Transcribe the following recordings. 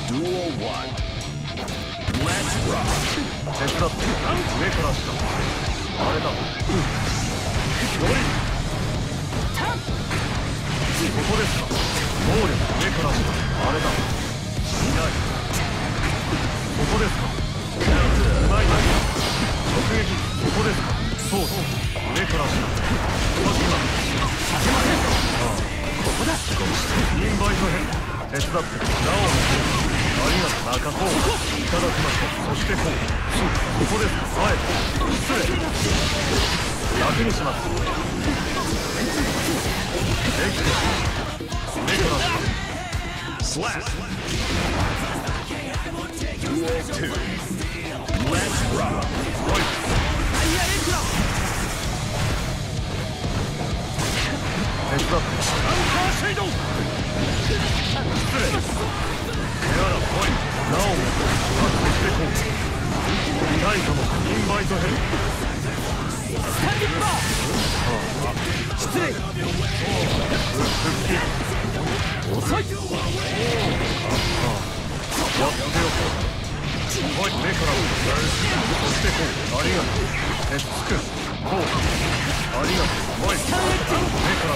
Duel 1 Let's rock 手伝って上から下あれだここですか能力上から下あれだいないここですかうまいな直撃ここですかそうそう上から下マジかさせませんああここだインバイト編手伝ってなおありがとう中こういただきましょうそしてこうここですかはい失礼楽にしますできて目からスラッDuel 2 Let's rock おい手伝ってアンカーシェイド失礼やらおいなおもそしてこう痛いかもインバイトヘルスタンディッパー失礼復帰遅いやってよおい目からそしてこうありがとう手つくこうありがとうおい目から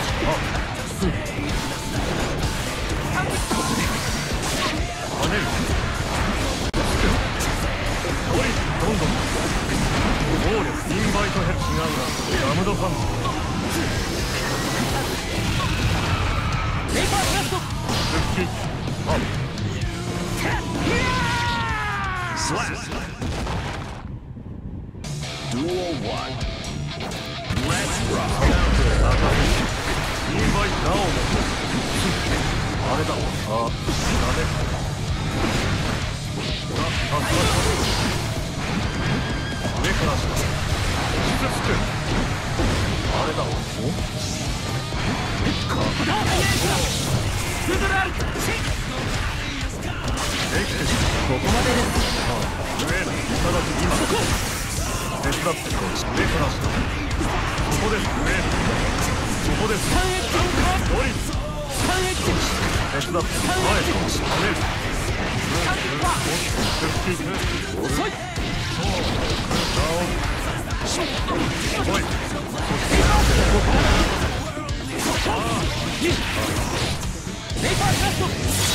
跳ねるおいどんどん暴力インバイトヘル違うなダムドファンレイパーブラスト復帰アップスラッ Duel 1 Let's rock インバイトなおあれだあダメ上から下傷つくあれだおここだフドラルできてしここまでですああ上いただく今手伝ってこう上から下ここです上ここですドリフ手伝って前と跳ねる遅いおいレイパーキャスト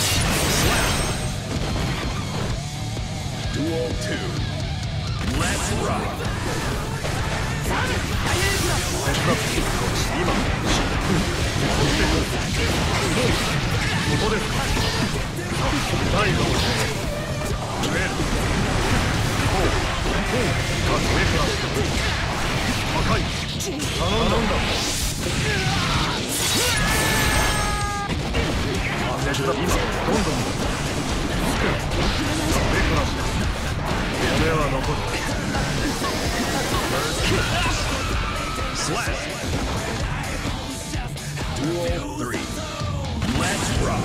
Duel 2 Let's rock 手伝って今ここですか大の上こう上から高い頼んだ手伝って今どんどん上から夢は残るスラッシュ Duel 3 Let's rock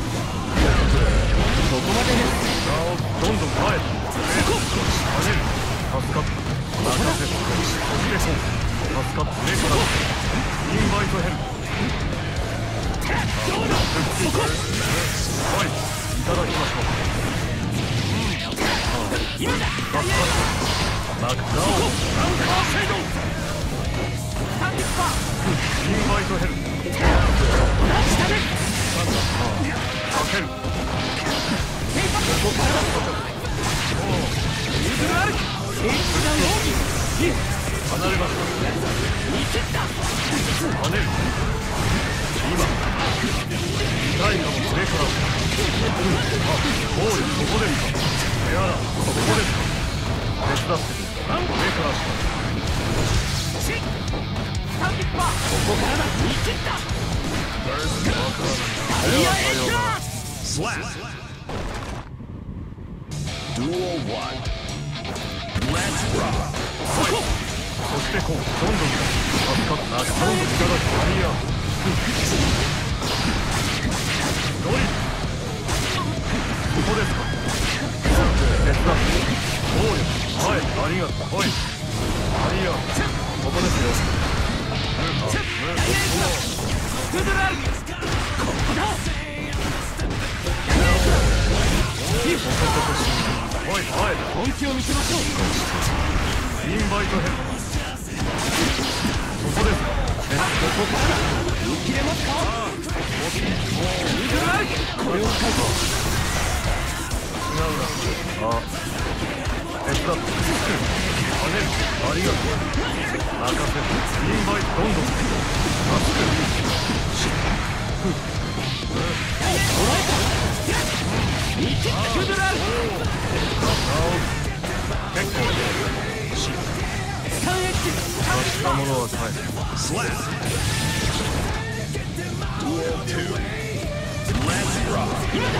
ここまでですどんどん前へ跳ねる助かった任せそしてそう助かった上からインバイトヘルはい、いただきましょう今だ助かったマクダウンアンカーシェイドスタンディッパーインバイトヘル下でかける離れました跳ねる今痛いかも上からゴールここですかエアラここですか手伝って上からスタンディッパーここからだ見切ったタイヤエンジャースラッシュ Duel 1 Let's rock そしてこうどんどん助かったどんどんいただくタイヤドリここですか手伝って暴力前ありがとうおいタイヤここですよフドラルここだ本気を見せましょう。インバイトヘッド。そこですか。ここからだ。見切れますか。これを使うと違うな。あ、手伝って。跳ねる。ありがとう。任せる。インバイトどんどん。助ける。もらえた。見切ってくるな。結構3H貸したものは返す。スラッ今だ。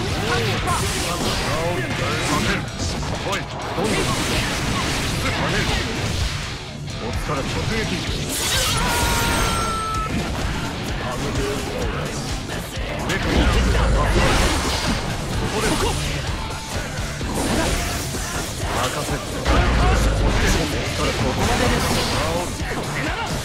おい、どんどん跳ねる。おっから直撃。ここです。任せて。ここまでです。これならこ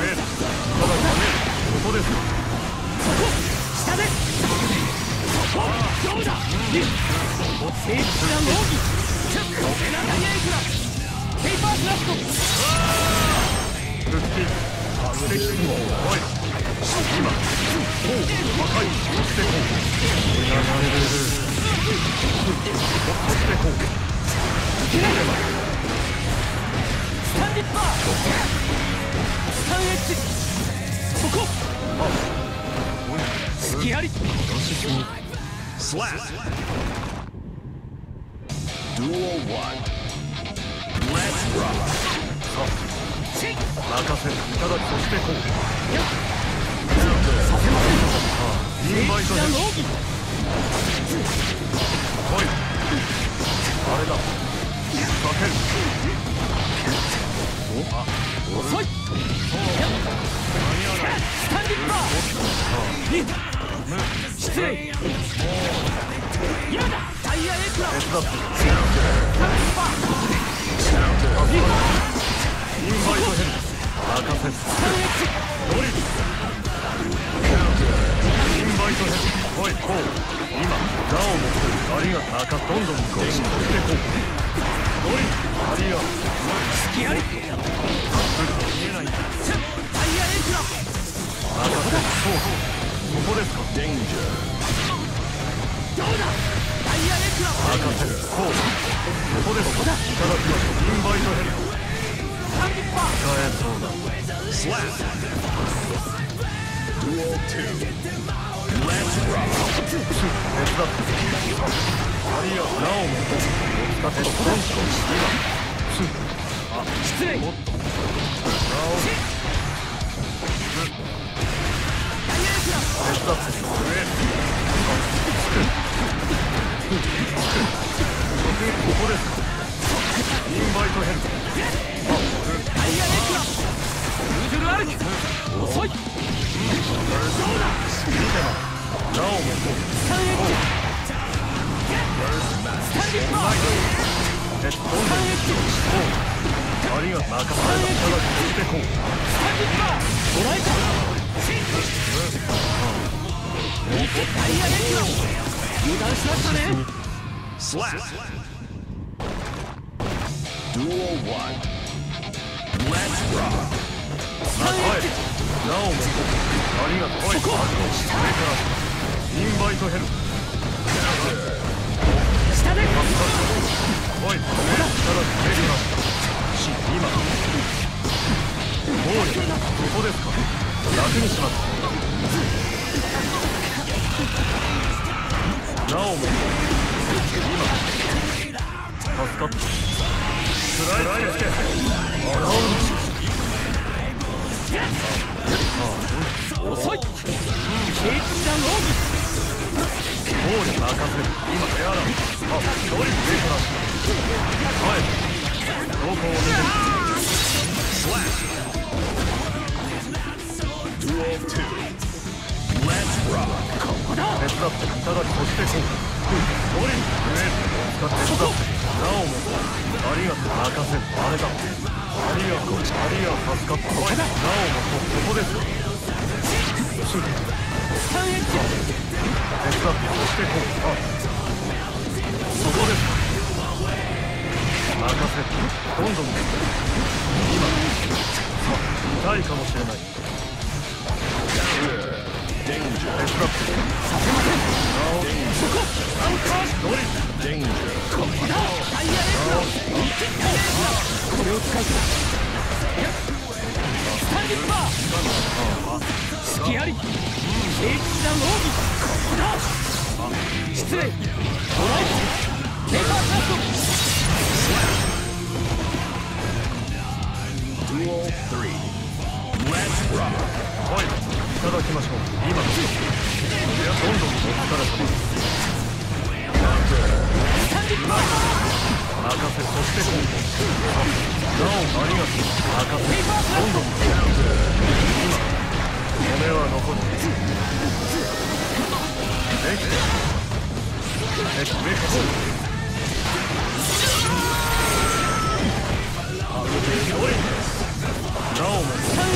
こです。そこ下です。どうだ。聖地な農技。これならダイヤエクラペーパースラット。復帰。おい今破壊してこう。流れる。してこう。スタンディッパー。3H。そこ。隙あり。スラッ。Duel 1。Let's rock。任せる。いただきとしてこう。させません。インバイトで。おい。あれだ。避ける。遅い。間に合わない。スタンディッパー。失礼。今だ。ダイヤエクラ。手伝って。スタンディッパー。インバイトヘル。任せる。ドリル。インバイトヘル。おい、こう。今、ラを持ってる。ありがとう。どんどんこう。してこう。ドリル。ありがとう。隙あり。見えない。ダイヤエクラ。任せる。そう。ここですか。デンジャー。どうだ。ダイヤエクラ。任せる。こう。ここです。いただきます。インバイトヘル。使えそうだ。スラッ。Duel 2。Let's rock。手伝って。ありがとう。なおも。使って。今。失礼。もっと。ダイヤエクラ。手伝って。ここですか。インバイトヘル。ダイヤエクラ。ルージュルアルキ。遅い。どうだ。見てます。なおも。3H。スタンディッパー。3H。ありがとう。任せて。してこう。スタンディッパー。もらえた。ダイヤエクラ。油断しましたね。スラッ。Duel 1。Let's rock。なおも。ありがとう。そこ。インバイトヘル。下で。おい、ここだ。今。もうここですか。楽にします。なおも。今。助かった。スライドして。あらう。遅い。ケーキだローギ。ゴール任せる。今エアラン。あ、ドリル上から。はい。どこを見てる。スラッシュ。Duel 2。Let's rock。ここだ。手伝って。ただに押してこう。ドリル上。使って手伝って。なおも。ありがとう。任せる。あれだ。ありがとう。ありがとう。助かった。なおも。ここです。3H。手伝って押してこう。あ、そこです。 どん今痛いかもしれない。手伝ってさせません。そこアンカードリルここだタイヤレースのこれを使うかスタンディッパー隙あり聖地な奥義ここだ失礼ドライブペーパーカットはい、いただきましょう。今のどんどんお疲れ様です。任せ、そして今度なおありがとう。任せ、どんどん今骨は残る。できて上かおいなおも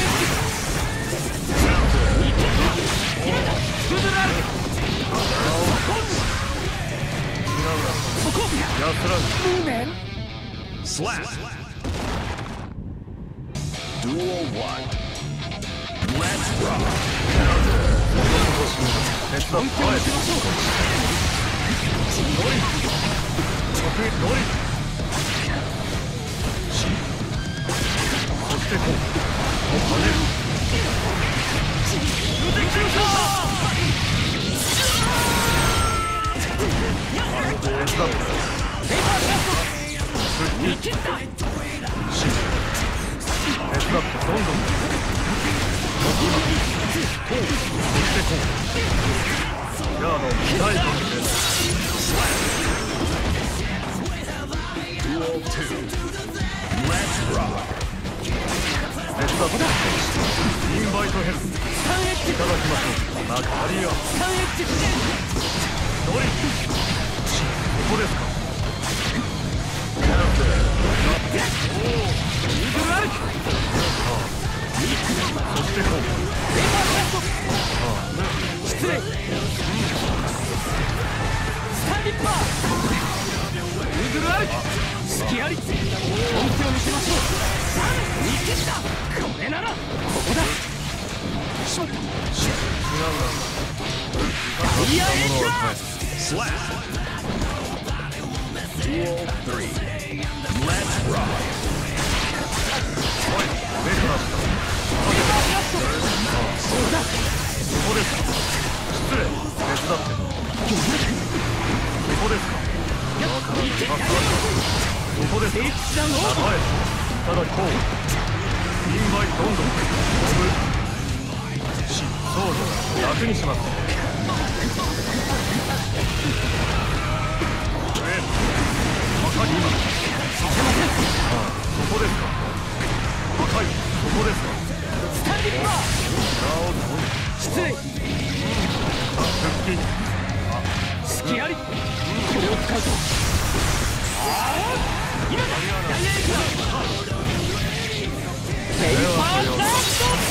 Slap. Duel 1. Let's rock. 手伝ってあえてノリ直撃ノリそしてこう跳ねる無敵か手伝ってペーパーキャスト見切った手伝ってどんどん今こうそしてこうヤード痛いかもしれないDuel 2 Let's rock 手伝ってインバイトヘルスいただきましょうマカリアドリルここですかそしてこう失礼スタンディッパーウーグルアウト隙あり本気を見せましょう見切ったこれならここだしまった違うなタイヤエーカースラッDuel 3 Let's rock おい上からそうだここですか失礼手伝ってここですかわからないここですか前ただこうインバイどんどん飛ぶそうだ楽にします今させませんそこですか高いそこですかスタンディッパー失礼腹筋隙ありこれを使うぞ今だダイヤエクラペーパーダスト